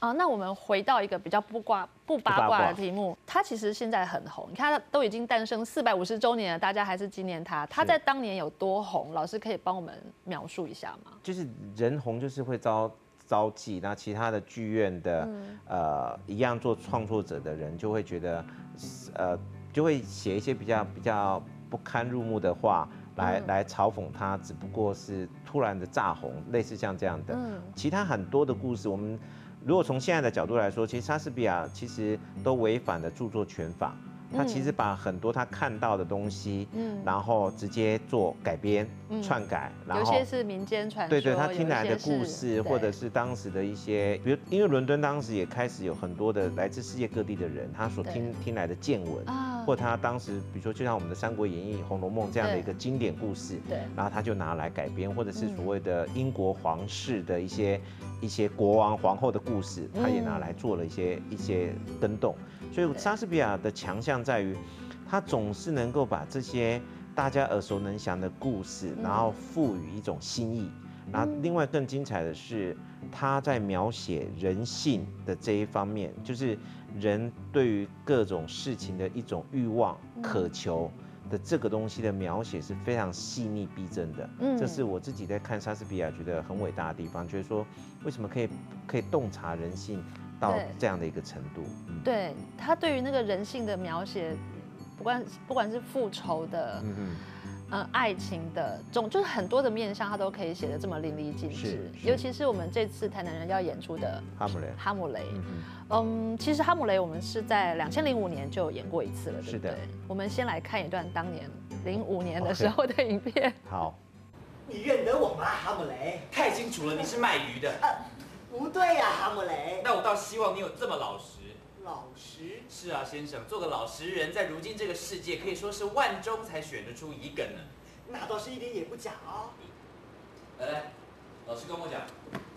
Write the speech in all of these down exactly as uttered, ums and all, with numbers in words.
啊，那我们回到一个比较不卦不八卦的题目，它其实现在很红，你看它都已经诞生四百五十周年了，大家还是纪念它。它在当年有多红？老师可以帮我们描述一下吗？ 就是人红就是会招招忌，那其他的剧院的、嗯、呃一样做创作者的人就会觉得呃就会写一些比较比较不堪入目的话。来来嘲讽他，只不过是突然的炸红，类似像这样的。嗯，其他很多的故事，我们如果从现在的角度来说，其实莎士比亚其实都违反了著作权法。他其实把很多他看到的东西，嗯，然后直接做改编、嗯、篡改，然后有些是民间传说， 对对，他听来的故事，或者是当时的一些，比如因为伦敦当时也开始有很多的来自世界各地的人，他所听听来的见闻，啊，或他当时比如说就像我们的《三国演义》《红楼梦》这样的一个经典故事，对，然后他就拿来改编，或者是所谓的英国皇室的一些一些国王皇后的故事，他也拿来做了一些一些更动。所以莎士比亚的强项在于，他总是能够把这些大家耳熟能详的故事，然后赋予一种新意。然后另外更精彩的是，他在描写人性的这一方面，就是人对于各种事情的一种欲望、渴求的这个东西的描写是非常细腻逼真的。嗯，这是我自己在看莎士比亚觉得很伟大的地方，觉得说为什么可以可以洞察人性。到这样的一个程度， 嗯、对他对于那个人性的描写，不管不管是复仇的，嗯嗯，呃，爱情的，总就是很多的面向，他都可以写得这么淋漓尽致。尤其是我们这次台南人要演出的哈姆雷， 哈姆雷，嗯, 嗯，其实哈姆雷我们是在两千零五年就演过一次了，对不对？我们先来看一段当年零五年的时候的影片。 Okay. 好， 你认得我吗，哈姆雷？ 太清楚了，你是卖鱼的。啊不对呀、啊，哈姆雷。 那我倒希望你有这么老实。 老实？ 是啊，先生，做个老实人，在如今这个世界可以说是万中才选得出一个呢。 那倒是一点也不假哦。 来来，老实跟我讲。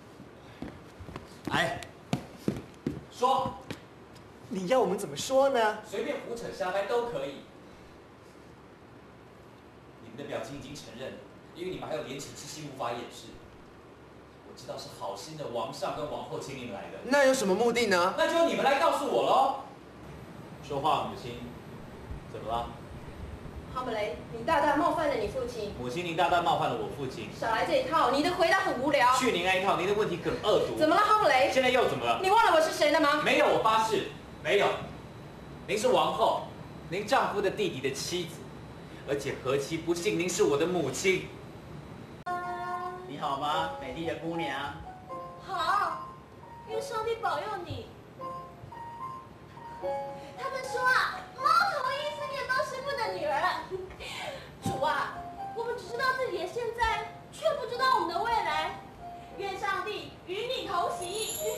来，说。 你要我们怎么说呢？ 随便胡扯瞎掰都可以。你们的表情已经承认了，因为你们还有廉耻之心无法掩饰。我知道是好心的王上跟王后请你们来的， 那有什么目的呢？ 那就你们来告诉我喽。说话，母亲，怎么了？ 哈姆雷，你大大冒犯了你父亲。 母亲，您大大冒犯了我父亲。 少来这一套，你的回答很无聊。 去您那一套，您的问题很恶毒。 怎么了，哈姆雷？ 现在又怎么了？ 你忘了我是谁了吗？ 没有，我发誓，没有。您是王后，您丈夫的弟弟的妻子，而且何其不幸，您是我的母亲。 你好吗，美丽的姑娘？ 好，愿上帝保佑你。他们说啊，猫头鹰是面包师傅的女儿。主啊，我们只知道自己的现在，却不知道我们的未来。愿上帝与你同行。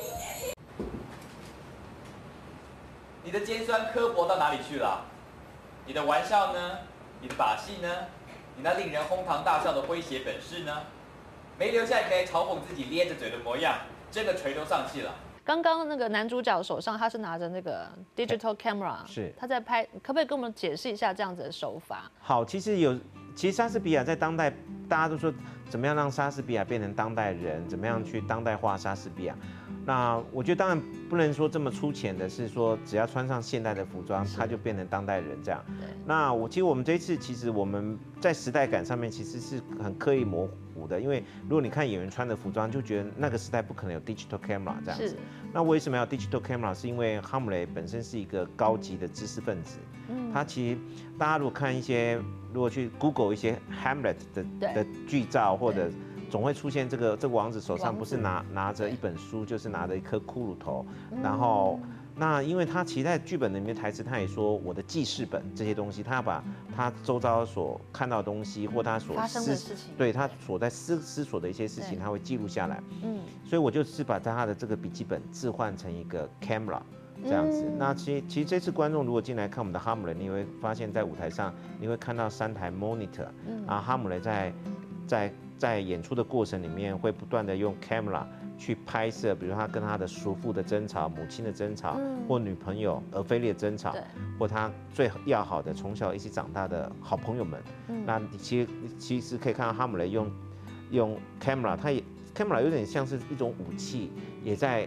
你的尖酸刻薄到哪里去了？你的玩笑呢？你的把戏呢？你那令人哄堂大笑的诙谐本事呢？没留下一个嘲讽自己咧着嘴的模样，真的垂头丧气了。 刚刚那个男主角手上他是拿着那个 digital camera， 是他在拍，可不可以跟我们解释一下这样子的手法？ 好，其实有，其实莎士比亚在当代，大家都说怎么样让莎士比亚变成当代人，怎么样去当代化莎士比亚。那我觉得当然不能说这么粗浅的，是说只要穿上现代的服装，他就变成当代人这样。那我其实我们这一次其实我们在时代感上面其实是很刻意模糊的，因为如果你看演员穿的服装，就觉得那个时代不可能有 digital camera 这样子。那为什么要 digital camera？ 是因为哈姆雷本身是一个高级的知识分子，嗯，他其实大家如果看一些，如果去 Google 一些 Hamlet 的的剧照或者。总会出现这个这个王子手上不是拿拿着一本书，就是拿着一颗骷髅头，然后那因为他其实在剧本里面台词他也说我的记事本这些东西，他要把他周遭所看到的东西或他所发生的事情， 对他所在思思索的一些事情，他会记录下来。嗯，所以我就是把他的这个笔记本置换成一个 camera。这样子，那其实其实这次观众如果进来看我们的哈姆雷，你会发现在舞台上你会看到三台 monitor， 啊，哈姆雷在在在演出的过程里面会不断的用 camera 去拍摄，比如他跟他的叔父的争吵、母亲的争吵，嗯、或女朋友俄菲利的争吵，或他最要好的从小一起长大的好朋友们。嗯、那你其实其实可以看到哈姆雷用用 camera， 他也 camera 有点像是一种武器，也在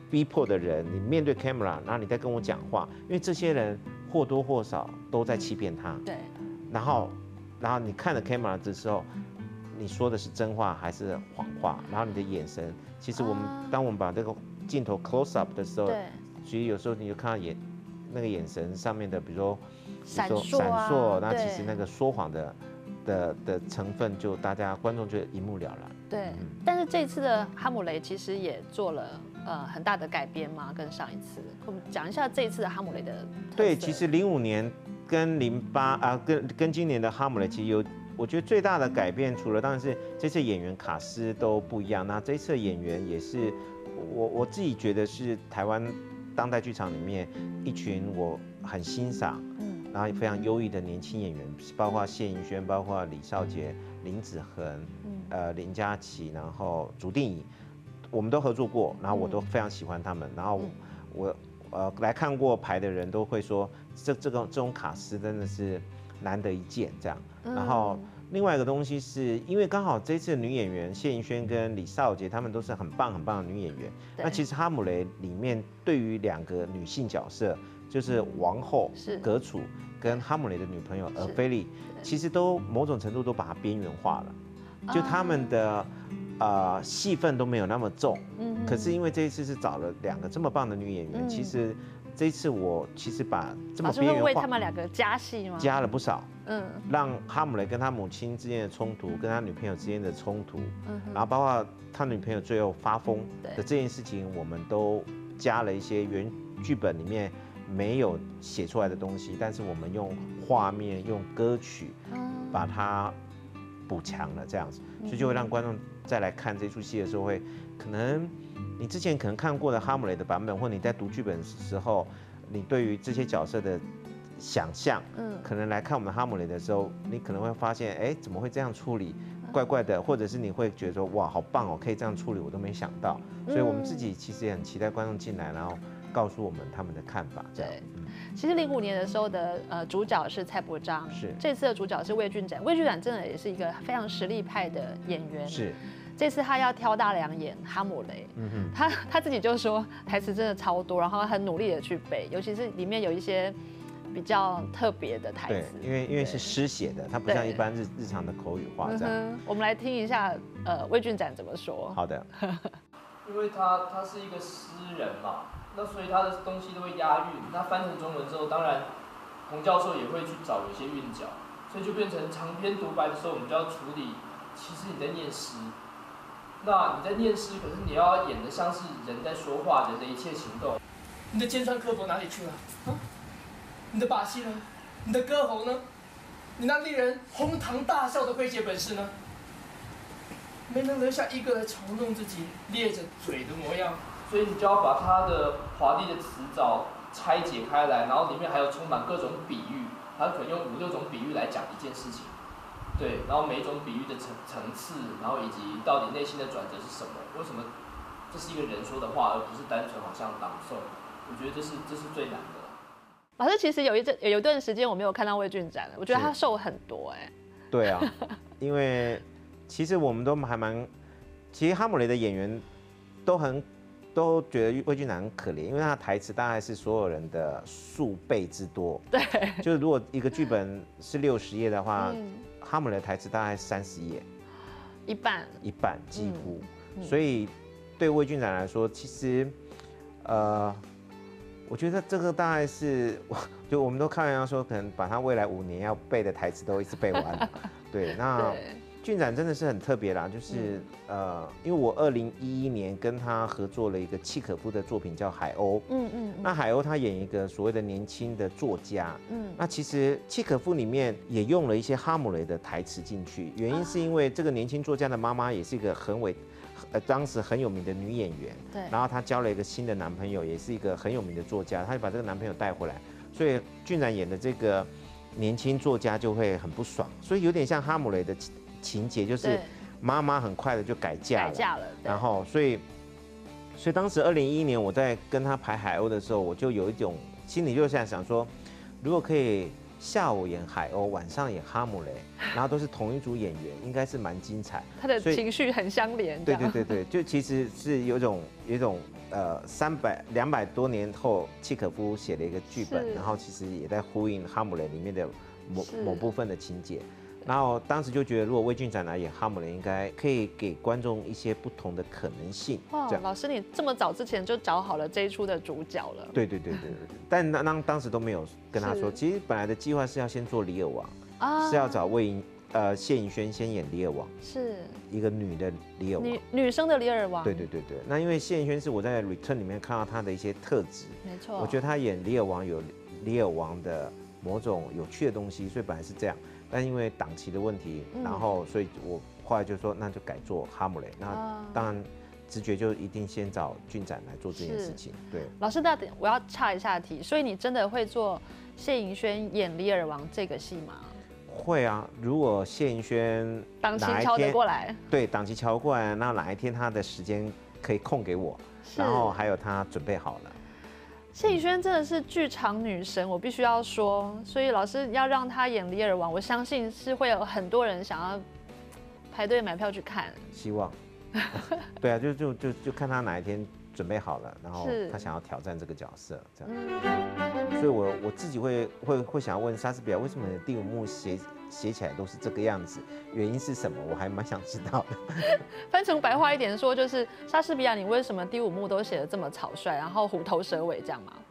逼迫的人，你面对 camera， 然后你在跟我讲话，因为这些人或多或少都在欺骗他。 对。 然后，然后你看着 camera 的时候，你说的是真话还是谎话？然后你的眼神，其实我们、啊、当我们把这个镜头 close up 的时候，其实有时候你就看到眼那个眼神上面的，比如说闪烁、 闪烁，那其实那个说谎的的的成分，就大家观众就一目了然。 对，嗯、但是这次的哈姆雷其实也做了呃很大的改编嘛，跟上一次，我们讲一下这一次的哈姆雷的特色。 对，其实零五年跟零八啊，跟跟今年的哈姆雷其实有，我觉得最大的改变，除了当然是这次演员卡司都不一样，那这次的演员也是我我自己觉得是台湾当代剧场里面一群我很欣赏，嗯，然后非常优异的年轻演员，包括谢盈萱，包括李少杰、林子恒，嗯、呃林佳琪，然后朱定怡，我们都合作过，然后我都非常喜欢他们，然后我呃来看过排的人都会说，这这个这种卡司真的是难得一见这样，然后。另外一个东西是因为刚好这次的女演员谢盈萱跟李少杰她们都是很棒很棒的女演员。那其实哈姆雷里面对于两个女性角色，就是王后葛楚跟哈姆雷的女朋友俄菲利，其实都某种程度都把它边缘化了，就他们的呃戏份都没有那么重。嗯。可是因为这一次是找了两个这么棒的女演员，其实这一次我其实把这么边缘化， 为他们两个加戏吗？ 加了不少。嗯，让哈姆雷跟他母亲之间的冲突，跟他女朋友之间的冲突，嗯，然后包括他女朋友最后发疯的这件事情，我们都加了一些原剧本里面没有写出来的东西，但是我们用画面、用歌曲把它补强了，这样子，所以就会让观众再来看这出戏的时候会，可能你之前可能看过的哈姆雷的版本，或你在读剧本的时候，你对于这些角色的想象，嗯，可能来看我们哈姆雷的时候，你可能会发现，哎，怎么会这样处理，怪怪的，或者是你会觉得说，哇，好棒哦，可以这样处理，我都没想到。所以我们自己其实也很期待观众进来，然后告诉我们他们的看法。这样， 嗯、其实零五年的时候的呃主角是蔡伯章， 是这次的主角是魏俊展，魏俊展真的也是一个非常实力派的演员， 是。 这次他要挑大梁演哈姆雷，嗯哼，他他自己就说台词真的超多，然后很努力的去背，尤其是里面有一些比较特别的台词， 因为因为是诗写的，它不像一般日日常的口语化这样。 嗯、我们来听一下，呃，魏俊展怎么说。 好的。 因为他他是一个诗人嘛，那所以他的东西都会押韵。那翻成中文之后，当然洪教授也会去找有些韵脚，所以就变成长篇独白的时候，我们就要处理，其实你在念诗。那你在念诗，可是你要演得像是人在说话，人的一切行动。你的尖酸刻薄哪里去了？啊？你的把戏呢？你的歌喉呢？你那令人哄堂大笑的诙谐本事呢？没能留下一个来嘲弄自己咧着嘴的模样，所以你就要把他的华丽的词藻拆解开来，然后里面还有充满各种比喻，他可能用五六种比喻来讲一件事情。对，然后每一种比喻的层层次，然后以及到底内心的转折是什么？为什么这是一个人说的话，而不是单纯好像朗诵？我觉得这是这是最难的。 老师，其实有一阵有一段时间我没有看到魏俊展了，我觉得他瘦很多哎、欸。 对啊，因为其实我们都还蛮，其实哈姆雷的演员都很都觉得魏俊展很可怜，因为他的台词大概是所有人的数倍之多。 对， 就是如果一个剧本是六十页的话。嗯，哈姆雷的台词大概三十页， 一半， 一半几乎，嗯嗯、所以对魏俊展来说，其实，呃，我觉得这个大概是，就我们都开玩笑说，可能把他未来五年要背的台词都一次背完。对，那俊展真的是很特别啦，就是、嗯、呃，因为我二零一一年跟他合作了一个契可夫的作品叫《海鸥》，嗯嗯，那海鸥他演一个所谓的年轻的作家，嗯，那其实契可夫里面也用了一些哈姆雷的台词进去，原因是因为这个年轻作家的妈妈也是一个很伟，呃，当时很有名的女演员， 对， 然后她交了一个新的男朋友，也是一个很有名的作家，她就把这个男朋友带回来，所以俊展演的这个年轻作家就会很不爽，所以有点像哈姆雷的情节，就是妈妈很快的就改嫁了， 改嫁了， 然后所以，所以当时二零一一年我在跟他排海鸥的时候，我就有一种心里就想想说，如果可以下午演海鸥，晚上演哈姆雷，然后都是同一组演员，应该是蛮精彩。 他的情绪很相连。 对对对对，就其实是有一种有一种呃三百两百多年后契可夫写了一个剧本，然后其实也在呼应哈姆雷里面的某某部分的情节。然后当时就觉得，如果魏俊展来演哈姆雷，应该可以给观众一些不同的可能性。 哇，老师你这么早之前就找好了这一出的主角了。 对对对对对，但当当当时都没有跟他说，其实本来的计划是要先做李尔王，啊、是要找魏银呃谢盈萱先演李尔王， 是一个女的李尔王， 女女生的李尔王。 对对对对，那因为谢盈萱是我在 Return 里面看到她的一些特质， 没错， 我觉得她演李尔王有李尔王的某种有趣的东西，所以本来是这样。但因为档期的问题，然后所以我后来就说那就改做哈姆雷。那当然直觉就一定先找俊展来做这件事情。对， 老师，那我要岔一下题，所以你真的会做谢盈萱演李尔王这个戏吗？ 会啊，如果谢盈萱档期敲得过来， 对，档期敲过来，那哪一天他的时间可以空给我，然后还有他准备好了。 谢盈萱真的是剧场女神，我必须要说，所以老师要让她演李尔王，我相信是会有很多人想要排队买票去看。 希望，对啊，就就就就看他哪一天准备好了，然后他想要挑战这个角色，这样。嗯、所以我我自己会会会想要问莎士比亚，为什么你的第五幕写写起来都是这个样子？原因是什么？我还蛮想知道的。 翻成白话一点说，就是莎士比亚，你为什么第五幕都写得这么草率，然后虎头蛇尾这样吗？